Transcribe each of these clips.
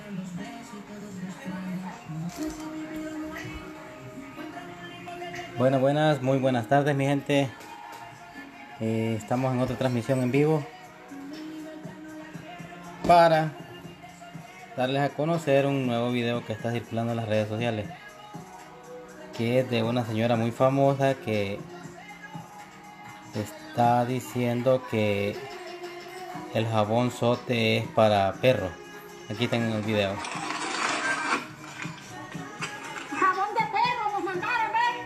Buenas, muy buenas tardes mi gente. Estamos en otra transmisión en vivo para darles a conocer un nuevo video que está circulando en las redes sociales, que es de una señora muy famosa que está diciendo que el jabón Sote es para perros. Aquí tengo el video. Jabón de perro nos mandaron, ¿ves?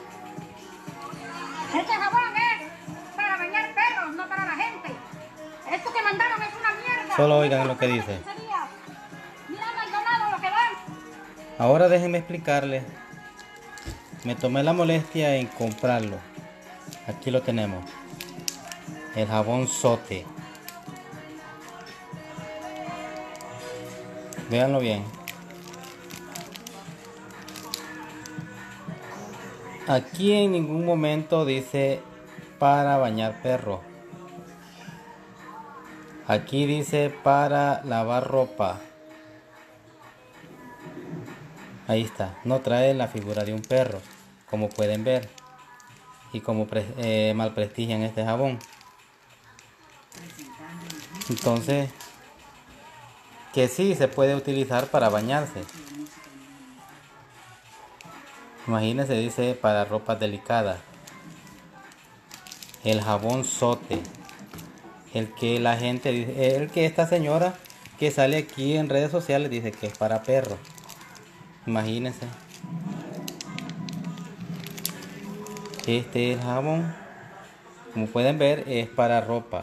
Este jabón es para bañar perros, no para la gente. Esto que mandaron es una mierda. Solo oigan lo que dice. Mira Maldonado lo que dan. Ahora déjenme explicarles. Me tomé la molestia en comprarlo. Aquí lo tenemos. El jabón Sote. Véanlo bien. Aquí en ningún momento dice para bañar perro. Aquí dice para lavar ropa. Ahí está. No trae la figura de un perro, como pueden ver. Y como mal prestigian este jabón. Entonces, que sí se puede utilizar para bañarse. Imagínense, dice para ropa delicada. El jabón Sote. El que la gente dice, el que esta señora que sale aquí en redes sociales dice que es para perros. Imagínense. Este es el jabón. Como pueden ver, es para ropa.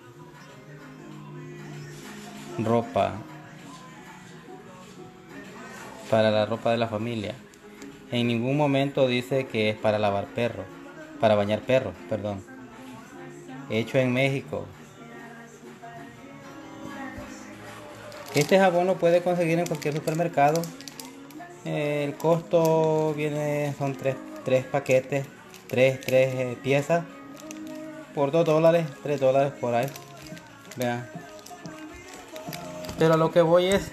Para la ropa de la familia. En ningún momento dice que es para lavar perros, para bañar perros, perdón. Hecho en México. Este jabón lo puede conseguir en cualquier supermercado. El costo son tres paquetes, tres piezas por $2, $3 por ahí. Vean. Pero a lo que voy es,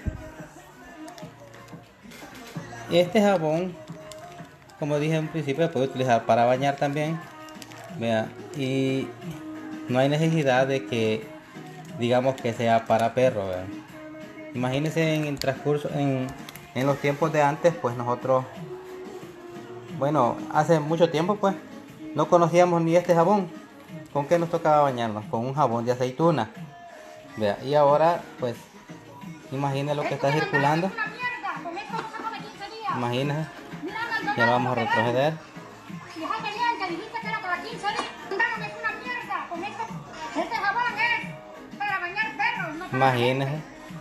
este jabón, como dije en principio, se puede utilizar para bañar también. Vean, y no hay necesidad de que digamos que sea para perro. Vean. Imagínense en el transcurso, en los tiempos de antes, pues nosotros, bueno, hace mucho tiempo pues no conocíamos ni este jabón. ¿Con qué nos tocaba bañarnos? Con un jabón de aceituna. Vea, y ahora pues imagínense lo que está circulando. Imagínense. Ya vamos a retroceder. Imagínense.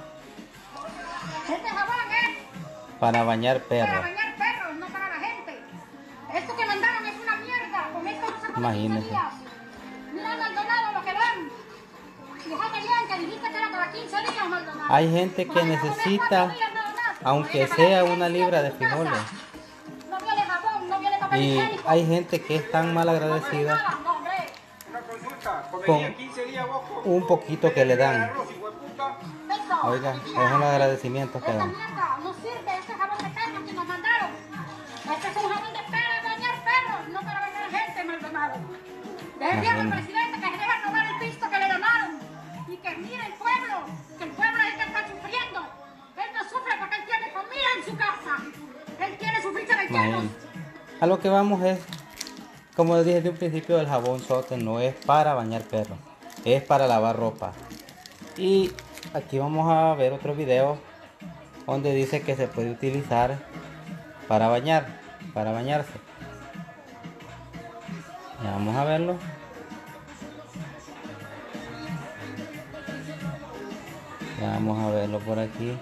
Este jabón es para bañar perros. Para bañar perros, no para la gente. Esto que mandaron es una mierda. Con esto no se come 15 días. Mira Maldonado lo que dan. Fíjate bien que dijiste que era para 15 días, Maldonado. Hay gente que necesita, aunque sea una libra de frijoles. No viene jabón, no viene papel higiénico. Y hay gente que es tan mal agradecida con un poquito que le dan. Oiga, es un agradecimiento que dan. No sirve este jabón de perros que nos mandaron. Este es un jabón de para bañar perros, no para bañar gente, Maldonado. Deje bien al presidente que se deja robar el pisto que le donaron. Y que mire el pueblo, que el pueblo es el que está sufriendo. Él no sufre porque él tiene comida en su casa. Él quiere sufrir chaveteros. A lo que vamos es, como dije desde un principio, el jabón Sote no es para bañar perros, es para lavar ropa. Y aquí vamos a ver otro video donde dice que se puede utilizar para bañarse. Ya vamos a verlo. Ya vamos a verlo por aquí.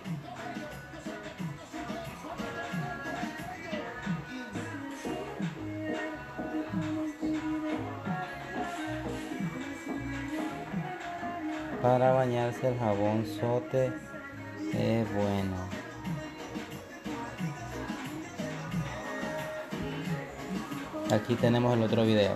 Para bañarse el jabón Sote es bueno. Aquí tenemos el otro video.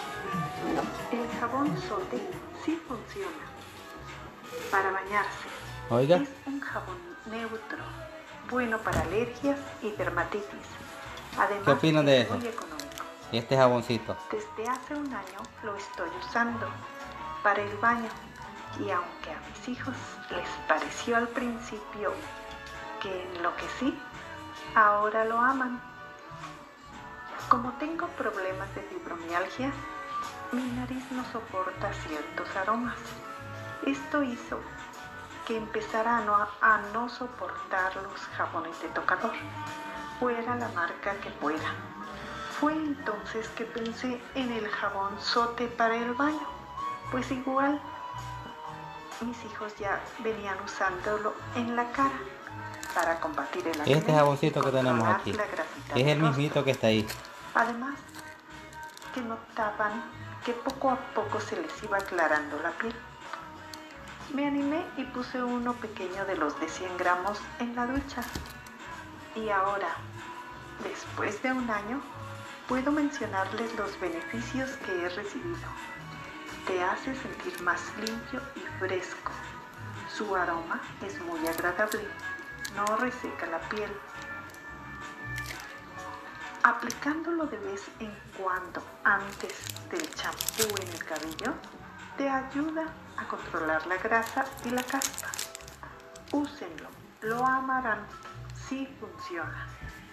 El jabón Sote sí funciona para bañarse. Oiga. Es un jabón neutro, bueno para alergias y dermatitis. Además, ¿Qué opinan de es eso? muy económico. Este jaboncito. Desde hace un año lo estoy usando para el baño y aunque a mis hijos les pareció al principio que enloquecí, ahora lo aman. Como tengo problemas de fibromialgia, mi nariz no soporta ciertos aromas. Esto hizo que empezara a no soportar los jabones de tocador, fuera la marca que fuera. Fue entonces que pensé en el jabón Sote para el baño, pues igual mis hijos ya venían usándolo en la cara para combatir el acné. Este jaboncito que tenemos aquí es el mismito que está ahí. Además, que notaban que poco a poco se les iba aclarando la piel. Me animé y puse uno pequeño de los de 100 gramos en la ducha. Y ahora, después de un año, puedo mencionarles los beneficios que he recibido. Te hace sentir más limpio y fresco. Su aroma es muy agradable, no reseca la piel. Aplicándolo de vez en cuando antes del champú en el cabello, te ayuda a controlar la grasa y la caspa. Úsenlo, lo amarán, sí funciona.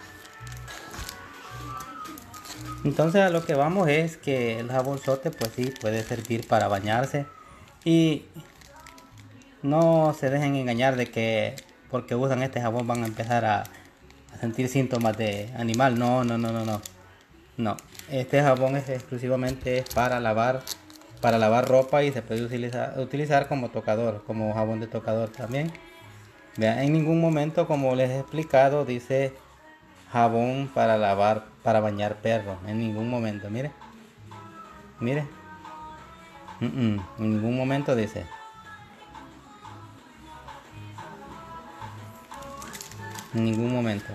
Entonces a lo que vamos es que el jabón Sote pues sí puede servir para bañarse y no se dejen engañar de que porque usan este jabón van a empezar a sentir síntomas de animal. No. Este jabón es exclusivamente para lavar ropa y se puede utilizar como tocador, como jabón de tocador también. Vean, en ningún momento, como les he explicado, dice jabón para lavar, para bañar perros. En ningún momento, mire. En ningún momento dice. En ningún momento.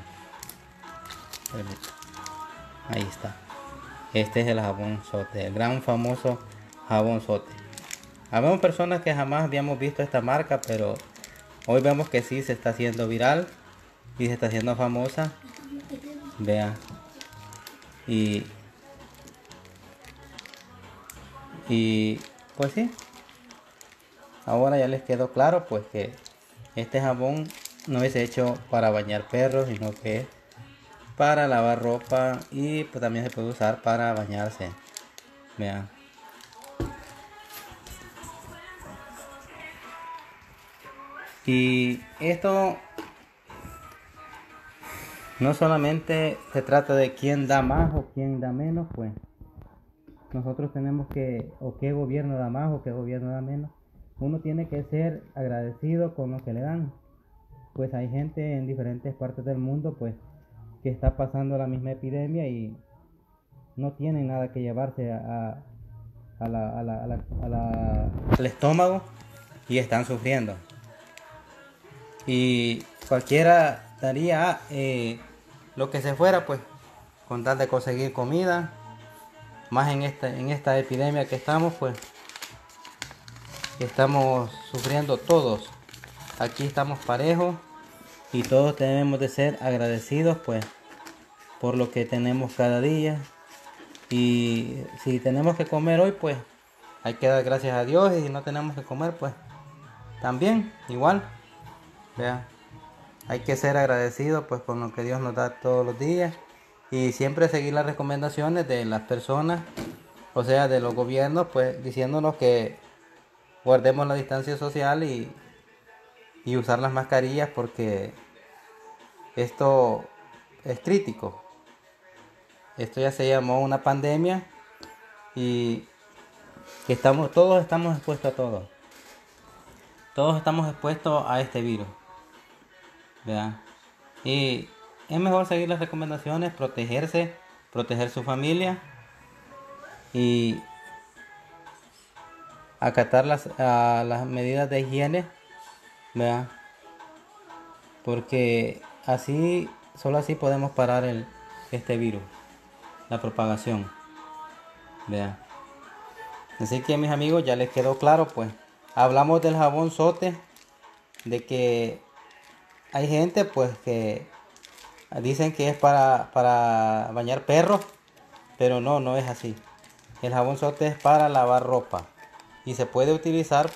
Ahí está. Este es el jabón Sote, el gran famoso jabón Sote. Habemos personas que jamás habíamos visto esta marca, pero hoy vemos que sí se está haciendo viral y se está haciendo famosa. Vean. Y pues sí. Ahora ya les quedó claro pues que este jabón no es hecho para bañar perros, sino que es para lavar ropa y pues también se puede usar para bañarse. Vean. Y esto no solamente se trata de quién da más o quién da menos, pues nosotros tenemos que, o qué gobierno da más o qué gobierno da menos. Uno tiene que ser agradecido con lo que le dan. Pues hay gente en diferentes partes del mundo pues que está pasando la misma epidemia y no tienen nada que llevarse al estómago y están sufriendo. Y cualquiera daría lo que se fuera pues con tal de conseguir comida, más en esta epidemia que estamos, pues estamos sufriendo todos. Aquí estamos parejos y todos debemos de ser agradecidos pues por lo que tenemos cada día. Y si tenemos que comer hoy, pues hay que dar gracias a Dios, y si no tenemos que comer, pues también igual. Vea, hay que ser agradecidos pues con lo que Dios nos da todos los días y siempre seguir las recomendaciones de las personas, o sea, de los gobiernos, pues diciéndonos que guardemos la distancia social y usar las mascarillas porque esto es crítico. Esto ya se llamó una pandemia y que todos estamos expuestos a todo. Todos estamos expuestos a este virus. ¿Verdad? Y es mejor seguir las recomendaciones, protegerse, proteger su familia y acatar las medidas de higiene, ¿verdad? Porque solo así podemos parar este virus, la propagación, ¿verdad? Así que mis amigos, ya les quedó claro, pues hablamos del jabón Sote, de que hay gente pues que dicen que es para bañar perros, pero no es así. El jabón sote es para lavar ropa y se puede utilizar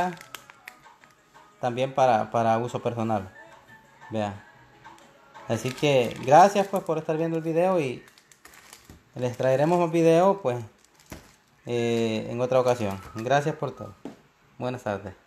también para uso personal. Vean. Así que gracias pues por estar viendo el video y les traeremos más videos pues en otra ocasión. Gracias por todo. Buenas tardes.